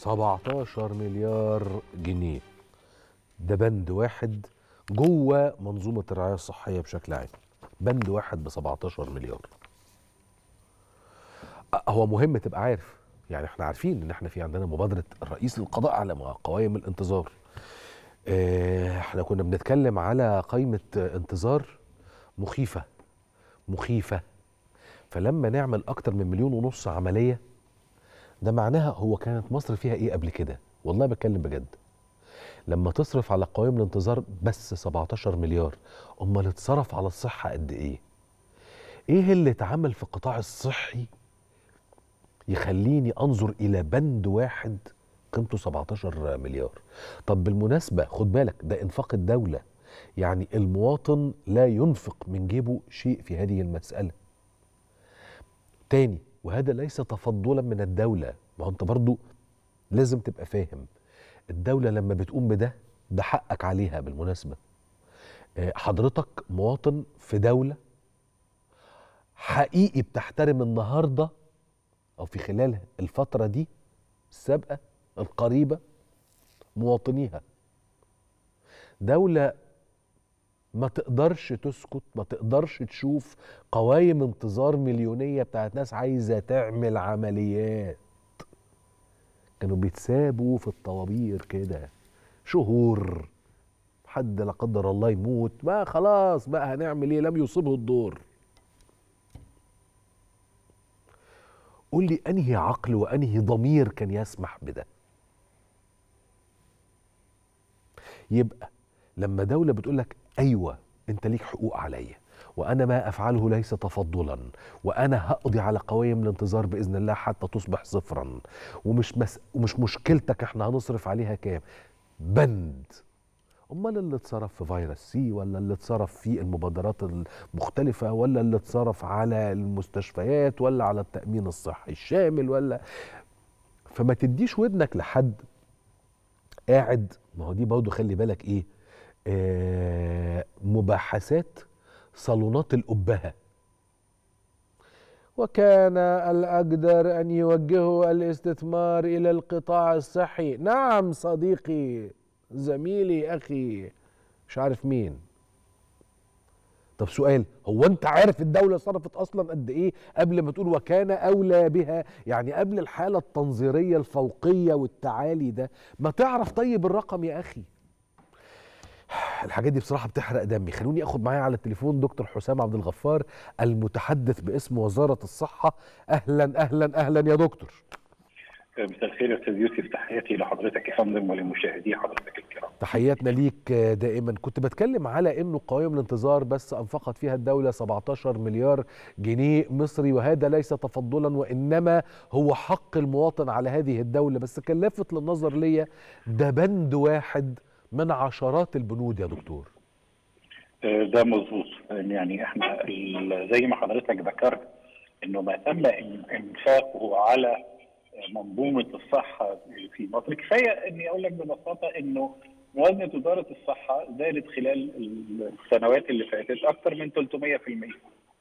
17 مليار جنيه. ده بند واحد جوه منظومة الرعاية الصحية بشكل عام. بند واحد ب 17 مليار. هو مهم تبقى عارف، يعني احنا عارفين ان احنا في عندنا مبادرة الرئيس للقضاء على قوائم الانتظار. احنا كنا بنتكلم على قائمة انتظار مخيفة مخيفة. فلما نعمل اكتر من 1.5 مليون عملية، ده معناها هو كانت مصر فيها ايه قبل كده؟ والله بتكلم بجد. لما تصرف على قوائم الانتظار بس 17 مليار، امال اتصرف على الصحة قد ايه؟ ايه اللي اتعمل في القطاع الصحي يخليني انظر الى بند واحد قيمته 17 مليار؟ طب بالمناسبة خد بالك، ده انفاق الدولة، يعني المواطن لا ينفق من جيبه شيء في هذه المسألة. تاني، وهذا ليس تفضلا من الدولة، ما هو انت برضو لازم تبقى فاهم، الدولة لما بتقوم بده، ده حقك عليها بالمناسبة. حضرتك مواطن في دولة حقيقي بتحترم النهاردة أو في خلال الفترة دي السابقة القريبة مواطنيها. دولة ما تقدرش تسكت، ما تقدرش تشوف قوائم انتظار مليونية بتاعت ناس عايزة تعمل عمليات، كانوا بيتسابوا في الطوابير كده شهور، حد لا قدر الله يموت، ما خلاص بقى هنعمل ايه، لم يصبه الدور. قول لي انهي عقل وانهي ضمير كان يسمح بده؟ يبقى لما دولة بتقول لك ايوه انت ليك حقوق عليا، وانا ما افعله ليس تفضلا، وانا هقضي على قوائم الانتظار باذن الله حتى تصبح صفرا، ومش مشكلتك احنا هنصرف عليها كام، بند. امال اللي اتصرف في فيروس سي، ولا اللي اتصرف في المبادرات المختلفه، ولا اللي اتصرف على المستشفيات، ولا على التامين الصحي الشامل، ولا. فما تديش ودنك لحد قاعد، ما هو دي برضه خلي بالك ايه، مباحثات صالونات الأبهة. وكان الأقدر أن يوجهوا الاستثمار إلى القطاع الصحي. نعم صديقي زميلي أخي مش عارف مين. طب سؤال، هو أنت عارف الدولة صرفت أصلا قد إيه قبل ما تقول وكان أولى بها؟ يعني قبل الحالة التنظيرية الفوقية والتعالي ده، ما تعرف طيب الرقم يا أخي. الحاجات دي بصراحة بتحرق دمي. خلوني اخد معايا على التليفون دكتور حسام عبد الغفار المتحدث باسم وزارة الصحة. اهلا اهلا اهلا يا دكتور. مساء الخير يا استاذ يوسف، تحياتي لحضرتك يا فندم ولمشاهدي حضرتك الكرام. تحياتنا ليك دائما. كنت بتكلم على انه قوائم الانتظار بس انفقت فيها الدولة 17 مليار جنيه مصري، وهذا ليس تفضلا وانما هو حق المواطن على هذه الدولة. بس كان لافت للنظر ليا ده بند واحد من عشرات البنود يا دكتور. ده مظبوط، يعني احنا زي ما حضرتك ذكرت انه ما تم انفاقه على منظومه الصحه في مصر، كفايه اني اقول لك ببساطه انه موازنه وزاره الصحه زادت خلال السنوات اللي فاتت اكثر من 300%.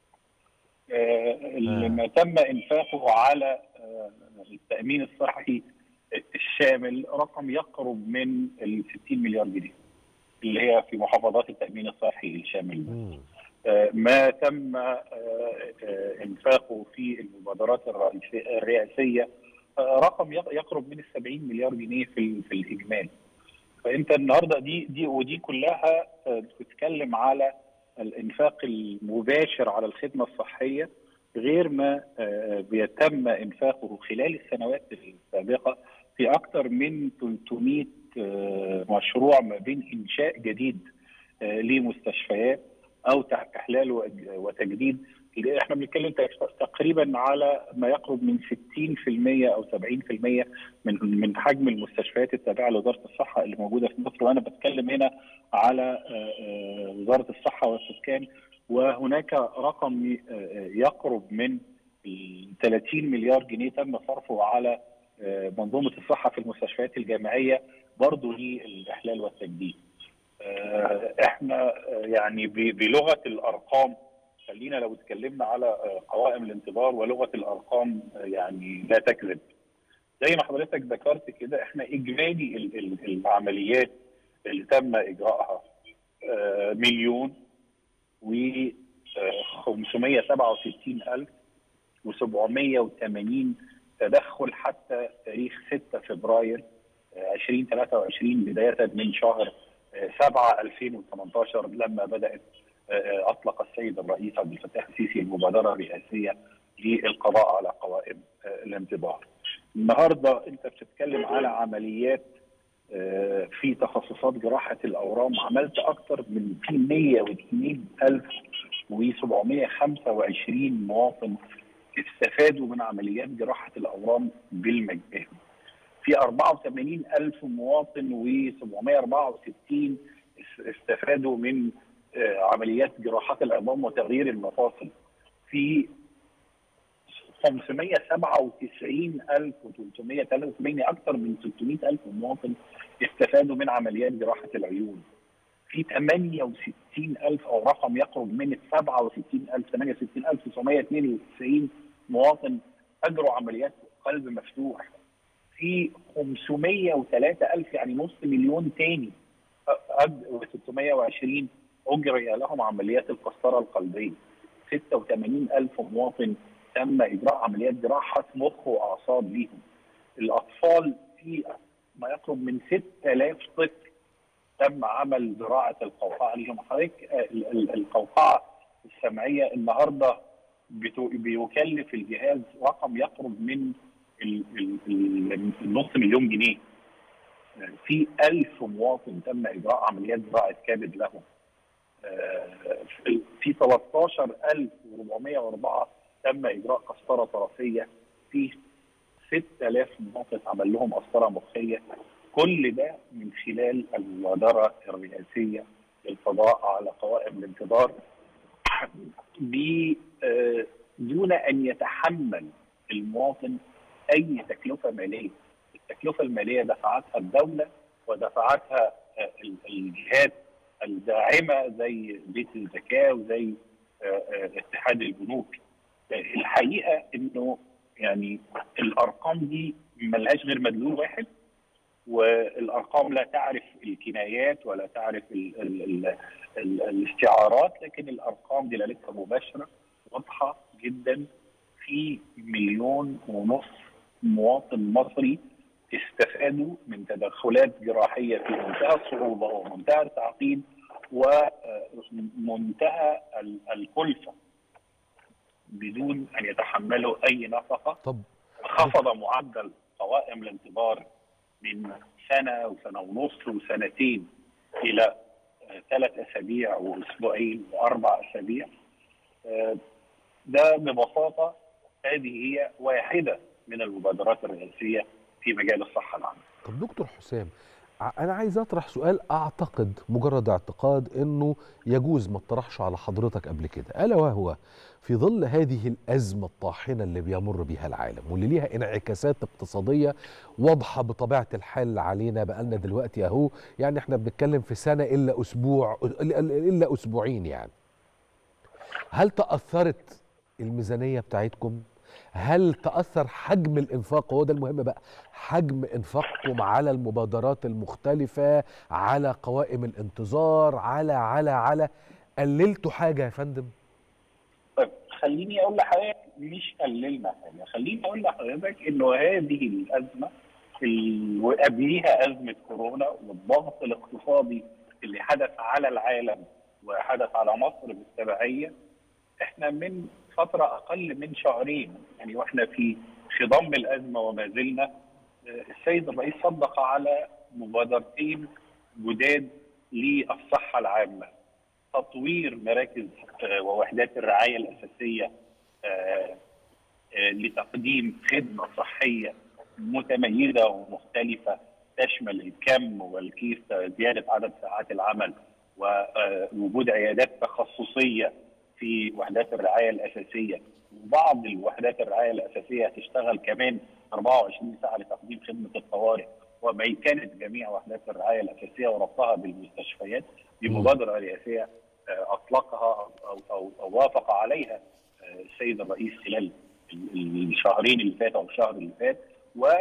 ما تم انفاقه على التامين الصحي الشامل رقم يقرب من ال 60 مليار جنيه اللي هي في محافظات التامين الصحي الشامل. ما تم انفاقه في المبادرات الرئاسيه رقم يقرب من ال 70 مليار جنيه في الاجمال. فانت النهارده ودي كلها بتتكلم على الانفاق المباشر على الخدمه الصحيه، غير ما بيتم انفاقه خلال السنوات السابقه في اكثر من 300 مشروع ما بين انشاء جديد لمستشفيات او احلال وتجديد. احنا بنتكلم تقريبا على ما يقرب من 60% او 70% من حجم المستشفيات التابعه لوزاره الصحه اللي موجوده في مصر، وانا بتكلم هنا على وزاره الصحه والسكان. وهناك رقم يقرب من 30 مليار جنيه تم صرفه على منظومه الصحه في المستشفيات الجامعيه برضه للاحلال والتجديد. احنا يعني بلغه الارقام، خلينا لو اتكلمنا على قوائم الانتظار ولغه الارقام يعني لا تكذب. زي ما حضرتك ذكرت كده، احنا اجمالي العمليات اللي تم اجراءها مليون و 567,780 تدخل حتى تاريخ 6 فبراير 2023، بداية من شهر 7 2018 لما بدأت أطلق السيد الرئيس عبد الفتاح السيسي المبادرة الرئاسية للقضاء على قوائم الانتظار. النهارده أنت بتتكلم على عمليات في تخصصات جراحة الأورام، عملت أكثر من 102,725 مواطن استفادوا من عمليات جراحة الأورام بالمجان. في 84,000 مواطن و764 استفادوا من عمليات جراحات العظام وتغيير المفاصل. في 597,383 أكثر من 600,000 مواطن استفادوا من عمليات جراحة العيون. في 68,000 أو رقم يقرب من 68,992 مواطن أجروا عمليات قلب مفتوح. في 503,000 يعني نص مليون تاني و620 أجري لهم عمليات القسطرة القلبية. 86,000 مواطن تم إجراء عمليات جراحة مخ وأعصاب ليهم. الأطفال في ما يقرب من 6,000 طفل تم عمل زراعة القوقعة ليهم. حضرتك القوقعة السمعية النهارده بيكلف الجهاز رقم يقرب من النص مليون جنيه. في 1000 مواطن تم إجراء عمليات زراعة كبد لهم. في 13,404 تم إجراء قسطرة طرفية. في 6,000 مواطن عمل لهم قسطرة مخية. كل ده من خلال المبادرة الرئاسية للقضاء على قوائم الانتظار دون أن يتحمل المواطن أي تكلفة مالية. التكلفة المالية دفعتها الدولة ودفعتها الجهات الداعمة زي بيت الزكاة وزي اتحاد البنوك. الحقيقة إنه يعني الأرقام دي ملهاش غير مدلول واحد، والارقام لا تعرف الكنايات ولا تعرف الاستعارات، لكن الارقام دلالتها مباشره واضحه جدا. في 1.5 مليون مواطن مصري استفادوا من تدخلات جراحيه في منتهى الصعوبه ومنتهى التعقيد ومنتهى الكلفه بدون ان يتحملوا اي نفقه. طب خفض معدل قوائم الانتظار من سنة وسنة ونص وسنتين إلى 3 أسابيع وأسبوعين و4 أسابيع. ده ببساطة هذه هي واحدة من المبادرات الرئاسية في مجال الصحة العامة. طب دكتور حسام، أنا عايز أطرح سؤال أعتقد مجرد اعتقاد إنه يجوز ما اطرحش على حضرتك قبل كده، ألا وهو في ظل هذه الأزمة الطاحنة اللي بيمر بيها العالم واللي ليها انعكاسات اقتصادية واضحة بطبيعة الحال علينا بقالنا دلوقتي أهو، يعني إحنا بنتكلم في سنة إلا أسبوع إلا أسبوعين يعني. هل تأثرت الميزانية بتاعتكم؟ هل تأثر حجم الإنفاق؟ هو ده المهم بقى، حجم إنفاقكم على المبادرات المختلفة، على قوائم الانتظار، على قللتوا حاجة يا فندم؟ طيب خليني أقول لحضرتك مش قللنا حاجة، خليني أقول لحضرتك إنه هذه الأزمة وقبليها أزمة كورونا والضغط الاقتصادي اللي حدث على العالم وحدث على مصر بالتبعية، احنا من فترة أقل من شهرين يعني واحنا في خضم الأزمة وما زلنا، السيد الرئيس صدق على مبادرتين جداد للصحة العامة: تطوير مراكز ووحدات الرعاية الأساسية لتقديم خدمة صحية متميزة ومختلفة تشمل الكم والكيف، زيادة عدد ساعات العمل ووجود عيادات تخصصية في وحدات الرعاية الأساسية. وبعض الوحدات الرعاية الأساسية هتشتغل كمان 24 ساعة لتقديم خدمة الطوارئ، وميكنة جميع وحدات الرعاية الأساسية وربطها بالمستشفيات بمبادرة رئاسية أطلقها أو وافق عليها السيد الرئيس خلال الشهرين اللي فاتوا أو الشهر اللي فات.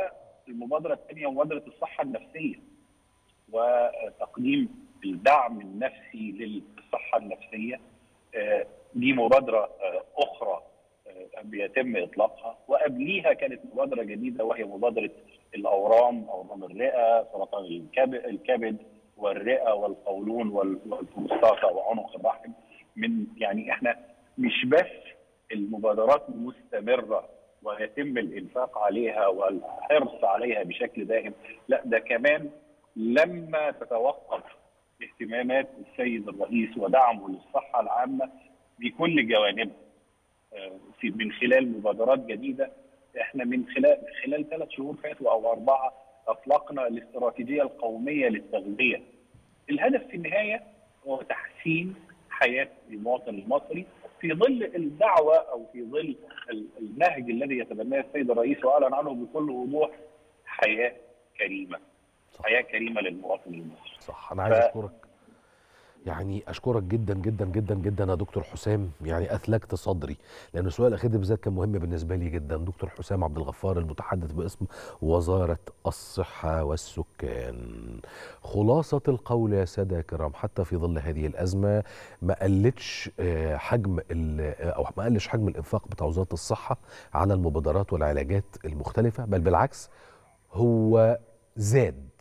المبادره الثانيه مبادره الصحه النفسيه وتقديم الدعم النفسي للصحه النفسيه. دي مبادره اخرى بيتم اطلاقها، وقبليها كانت مبادره جديده وهي مبادره اورام الرئه، سرطان الكبد والرئه والقولون والبروستاتا وعنق الرحم. يعني احنا مش بس المبادرات مستمره ويتم الانفاق عليها والحرص عليها بشكل دائم، لا ده كمان لما تتوقف اهتمامات السيد الرئيس ودعمه للصحه العامه بكل جوانبها من خلال مبادرات جديده. احنا من خلال 3 شهور فاتوا او 4 اطلقنا الاستراتيجيه القوميه للتغذيه. الهدف في النهايه هو تحسين حياه المواطن المصري في ظل الدعوه او في ظل النهج الذي يتبناه السيد الرئيس واعلن عنه بكل وضوح، حياه كريمه. حياه كريمه للمواطن المصري. صح. انا عايز اشكرك، يعني اشكرك جدا جدا جدا جدا يا دكتور حسام، يعني اثلجت صدري، لان السؤال الاخير ده بالذات كان مهم بالنسبه لي جدا. دكتور حسام عبد الغفار المتحدث باسم وزاره الصحه والسكان. خلاصه القول يا ساده الكرام، حتى في ظل هذه الازمه ما قلتش حجم او ما قلش حجم الانفاق بتاع وزاره الصحه على المبادرات والعلاجات المختلفه، بل بالعكس هو زاد